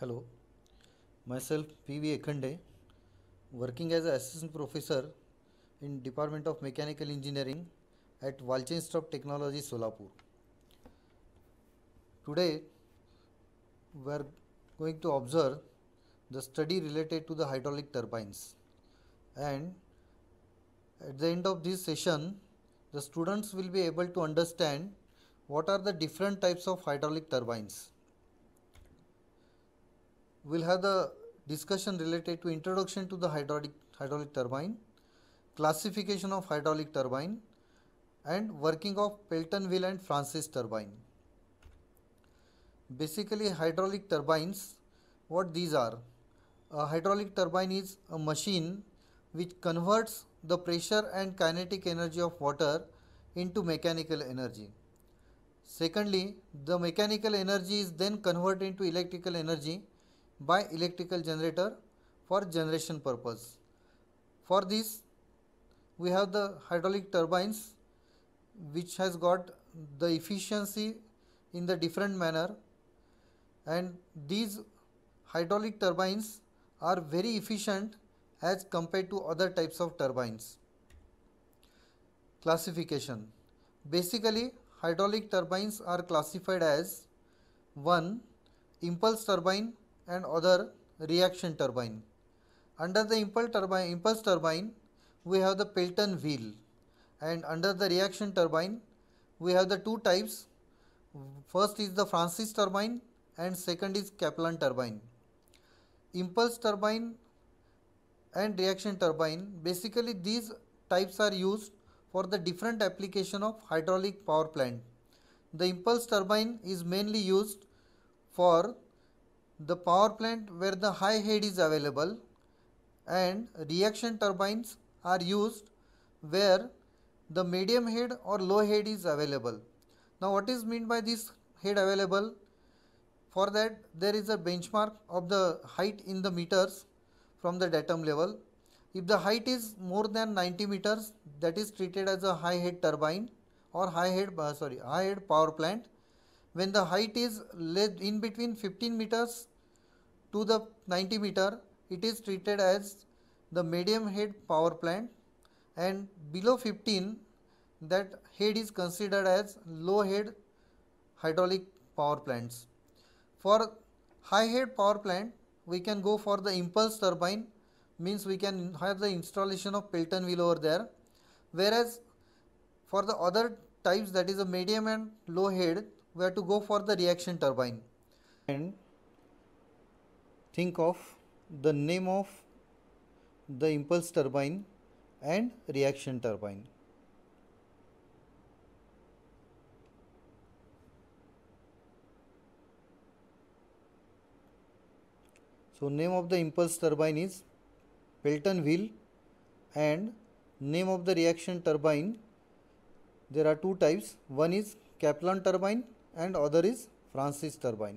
Hello, myself V Ekhande, working as an assistant professor in Department of Mechanical Engineering at Walchand Technology, Solapur. Today, we are going to observe the study related to the hydraulic turbines, and at the end of this session, the students will be able to understand what are the different types of hydraulic turbines. We'll have the discussion related to introduction to the hydraulic turbine, classification of hydraulic turbine, and working of Pelton wheel and Francis turbine. Basically, hydraulic turbines, what these are? A hydraulic turbine is a machine which converts the pressure and kinetic energy of water into mechanical energy. Secondly, the mechanical energy is then converted into electrical energy by electrical generator for generation purpose. For this, we have the hydraulic turbines which has got the efficiency in the different manner, and these hydraulic turbines are very efficient as compared to other types of turbines. Classification. Basically, hydraulic turbines are classified as 1. Impulse turbine and other reaction turbine. Under the impulse turbine, we have the Pelton wheel, and under the reaction turbine, we have the two types. First is the Francis turbine and second is Kaplan turbine. Impulse turbine and reaction turbine, basically these types are used for the different application of hydraulic power plant. The impulse turbine is mainly used for the power plant where the high head is available, and reaction turbines are used where the medium head or low head is available. Now, what is meant by this head available? For that, there is a benchmark of the height in the meters from the datum level. If the height is more than 90 meters, that is treated as a high head turbine or high head power plant. When the height is in between 15 meters to the 90 meter, it is treated as the medium head power plant, and below 15, that head is considered as low head hydraulic power plants. For high head power plant, we can go for the impulse turbine, means we can have the installation of Pelton wheel over there, whereas for the other types, that is a medium and low head, we have to go for the reaction turbine. And think of the name of the impulse turbine and reaction turbine. So, name of the impulse turbine is Pelton wheel, and name of the reaction turbine, there are two types. One is Kaplan turbine and other is Francis turbine.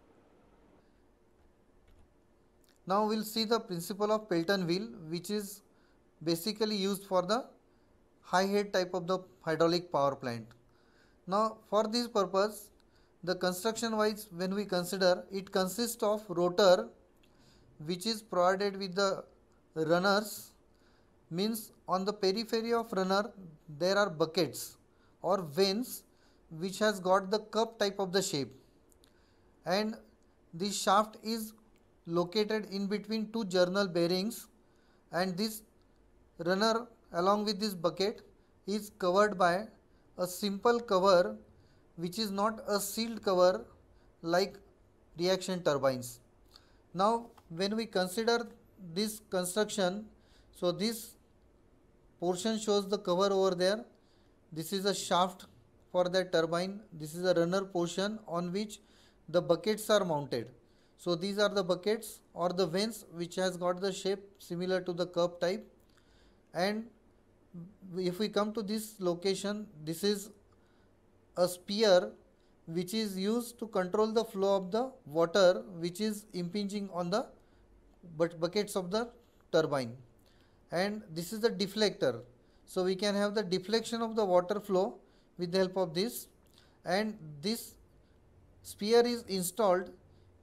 Now, we will see the principle of Pelton wheel, which is basically used for the high head type of the hydraulic power plant. Now, for this purpose, the construction wise, when we consider, it consists of rotor which is provided with the runners, means on the periphery of runner there are buckets or vanes which has got the cup type of the shape, and this shaft is located in between two journal bearings, and this runner along with this bucket is covered by a simple cover which is not a sealed cover like reaction turbines. Now, when we consider this construction, so this portion shows the cover over there. This is a shaft for that turbine. This is a runner portion on which the buckets are mounted. So, these are the buckets or the vanes which has got the shape similar to the cup type. And if we come to this location, this is a spear which is used to control the flow of the water which is impinging on the buckets of the turbine, and this is the deflector. So, we can have the deflection of the water flow with the help of this, and this spear is installed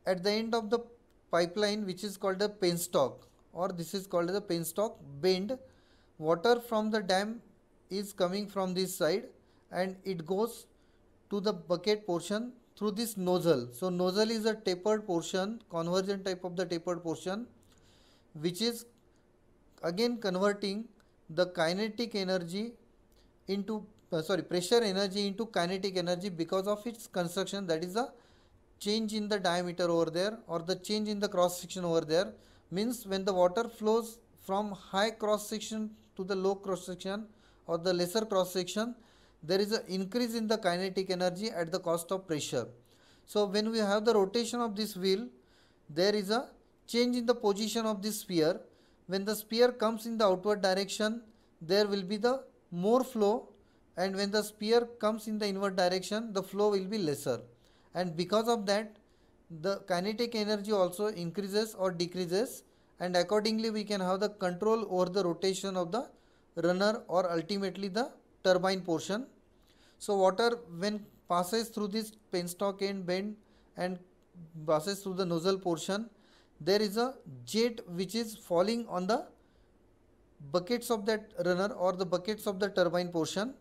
at the end of the pipeline, which is called a penstock, or this is called as a penstock bend, water from the dam is coming from this side and it goes to the bucket portion through this nozzle. So nozzle is a tapered portion, convergent type of the tapered portion, which is again converting the kinetic energy into pressure energy into kinetic energy because of its construction, that is the change in the diameter over there or the change in the cross section over there. Means when the water flows from high cross section to the low cross section or the lesser cross section, there is an increase in the kinetic energy at the cost of pressure. So when we have the rotation of this wheel, there is a change in the position of this sphere. When the sphere comes in the outward direction, there will be the more flow, and when the sphere comes in the inward direction, the flow will be lesser, and because of that the kinetic energy also increases or decreases, and accordingly we can have the control over the rotation of the runner or ultimately the turbine portion. So water when passes through this penstock end bend and passes through the nozzle portion, there is a jet which is falling on the buckets of that runner or the buckets of the turbine portion.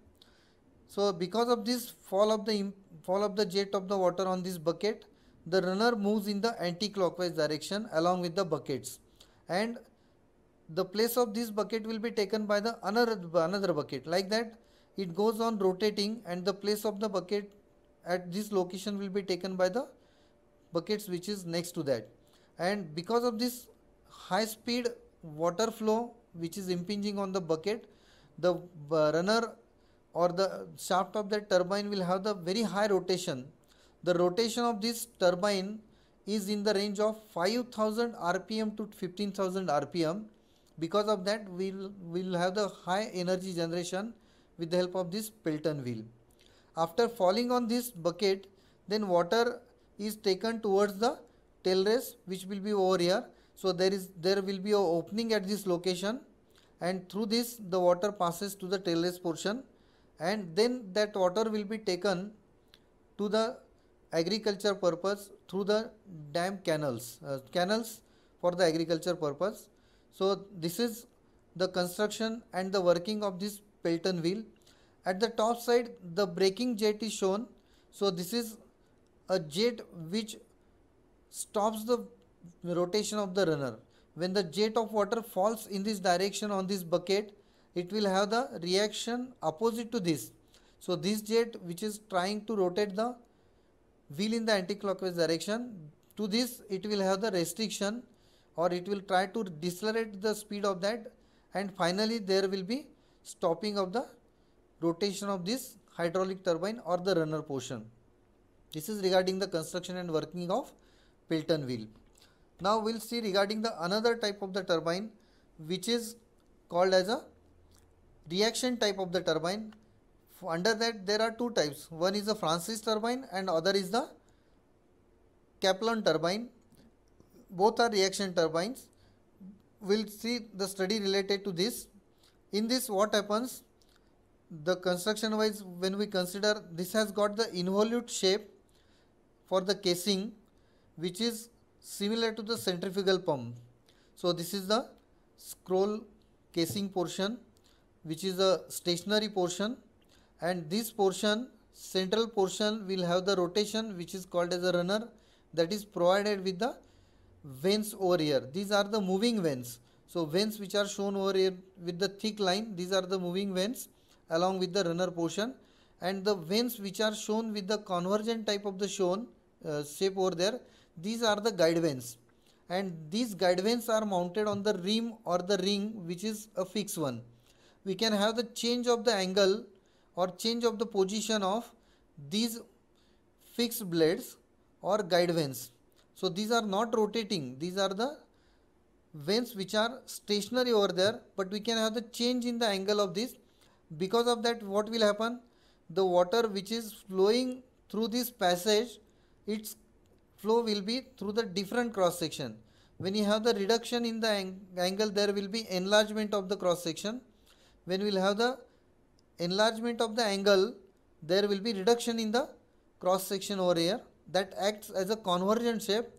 So because of this fall of the jet of the water on this bucket, the runner moves in the anti-clockwise direction along with the buckets, and the place of this bucket will be taken by the another bucket. Like that it goes on rotating, and the place of the bucket at this location will be taken by the buckets which is next to that. And because of this high speed water flow which is impinging on the bucket, the runner or the shaft of that turbine will have the very high rotation. The rotation of this turbine is in the range of 5000 rpm to 15000 rpm. Because of that we will have the high energy generation with the help of this Pelton wheel. After falling on this bucket, then water is taken towards the tail race, which will be over here. So there will be a opening at this location, and through this the water passes to the tail race portion, and then that water will be taken to the agriculture purpose through the dam canals for the agriculture purpose. So this is the construction and the working of this Pelton wheel. At the top side the braking jet is shown. So this is a jet which stops the rotation of the runner. When the jet of water falls in this direction on this bucket, it will have the reaction opposite to this. So this jet which is trying to rotate the wheel in the anti-clockwise direction, to this it will have the restriction, or it will try to decelerate the speed of that, and finally there will be stopping of the rotation of this hydraulic turbine or the runner portion. This is regarding the construction and working of Pelton wheel. Now we will see regarding the another type of the turbine which is called as a reaction type of the turbine. Under that there are two types. One is the Francis turbine and other is the Kaplan turbine. Both are reaction turbines. We will see the study related to this. In this what happens, the construction wise when we consider, this has got the involute shape for the casing which is similar to the centrifugal pump. So this is the scroll casing portion which is a stationary portion, and this portion, central portion, will have the rotation which is called as a runner, that is provided with the vanes over here. These are the moving vanes. So vanes which are shown over here with the thick line, these are the moving vanes along with the runner portion, and the vanes which are shown with the convergent type of the shown shape over there, these are the guide vanes, and these guide vanes are mounted on the rim or the ring which is a fixed one. We can have the change of the angle or change of the position of these fixed blades or guide vanes. So these are not rotating, these are the vanes which are stationary over there, but we can have the change in the angle of this. Because of that what will happen, the water which is flowing through this passage, its flow will be through the different cross section. When you have the reduction in the angle, there will be enlargement of the cross section. When we will have the enlargement of the angle, there will be reduction in the cross section over here, that acts as a convergent shape.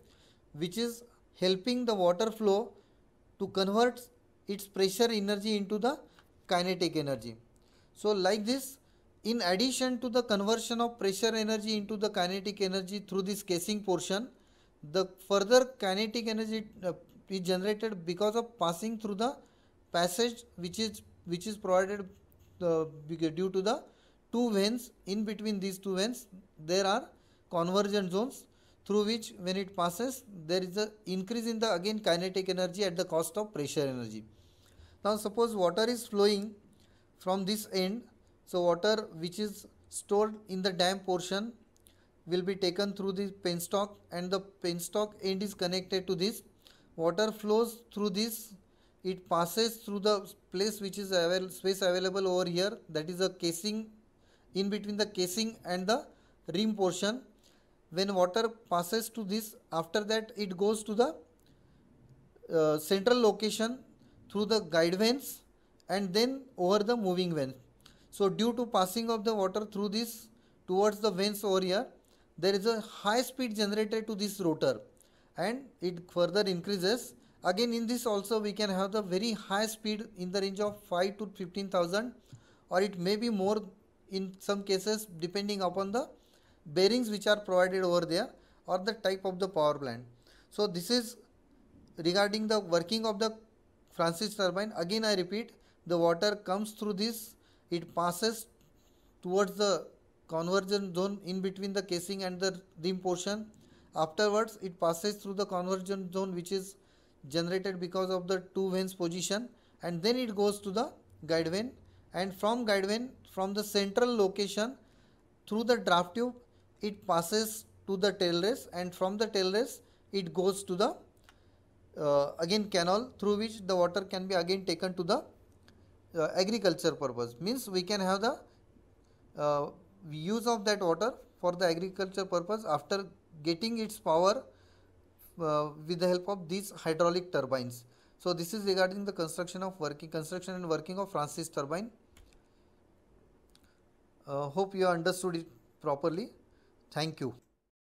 which is helping the water flow to convert its pressure energy into the kinetic energy. So like this, in addition to the conversion of pressure energy into the kinetic energy through this casing portion, the further kinetic energy is generated because of passing through the passage which is provided due to the two veins. In between these two veins there are convergent zones through which when it passes there is a increase in the again kinetic energy at the cost of pressure energy. Now suppose water is flowing from this end, so water which is stored in the dam portion will be taken through the penstock, and the penstock end is connected to this. Water flows through this, it passes through the place which is space available over here, that is a casing. In between the casing and the rim portion, when water passes to this, after that it goes to the central location through the guide vanes and then over the moving veins. So due to passing of the water through this towards the veins over here, there is a high speed generated to this rotor and it further increases. Again in this also we can have the very high speed in the range of 5 to 15,000, or it may be more in some cases depending upon the bearings which are provided over there or the type of the power plant. So this is regarding the working of the Francis turbine. Again I repeat, the water comes through this, it passes towards the convergent zone in between the casing and the rim portion. Afterwards it passes through the convergent zone which is generated because of the two vanes position, and then it goes to the guide vane, and from guide vane, from the central location through the draft tube it passes to the tail race, and from the tail race it goes to the again canal through which the water can be again taken to the agriculture purpose. Means we can have the use of that water for the agriculture purpose after getting its power with the help of these hydraulic turbines. So this is regarding the construction and working of Francis turbine. Hope you understood it properly. Thank you.